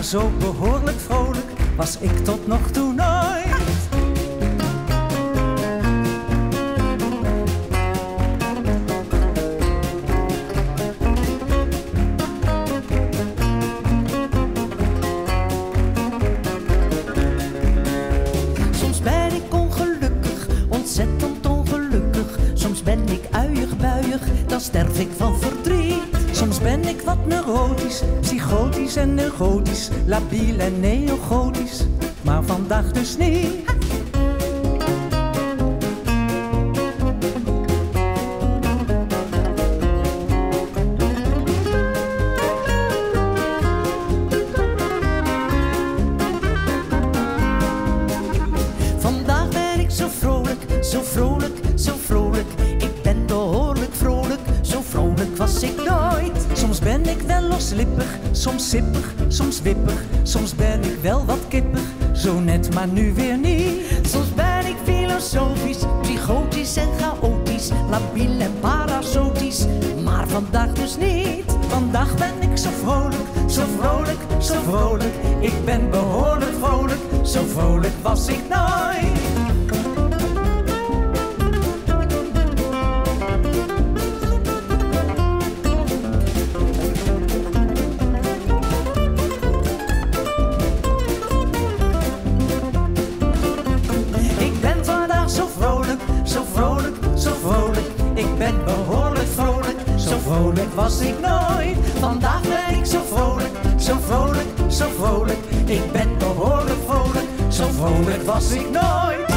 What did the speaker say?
zo behoorlijk vrolijk was ik tot nog toe nooit. Soms ben ik ongelukkig, ontzettend ongelukkig. Soms ben ik uiig, buiig, dan sterf ik van verdriet. Soms ben ik wat neurotisch, psychotisch en neurotisch, labiel en neogotisch, maar vandaag dus niet. Vandaag ben ik zo vrolijk, zo vrolijk, zo vrolijk. Ik ben behoorlijk vrolijk, zo vrolijk was ik nooit. Soms ben ik wel loslippig, soms sippig, soms wippig. Soms ben ik wel wat kippig, zo net maar nu weer niet. Soms ben ik filosofisch, psychotisch en chaotisch, labiel en parasotisch, maar vandaag dus niet. Vandaag ben ik zo vrolijk, zo vrolijk, zo vrolijk. Ik ben behoorlijk vrolijk, zo vrolijk was ik nooit. Zo vrolijk, zo vrolijk, ik ben behoorlijk vrolijk, zo vrolijk was ik nooit. Vandaag ben ik zo vrolijk, zo vrolijk, zo vrolijk, ik ben behoorlijk vrolijk, zo vrolijk was ik nooit.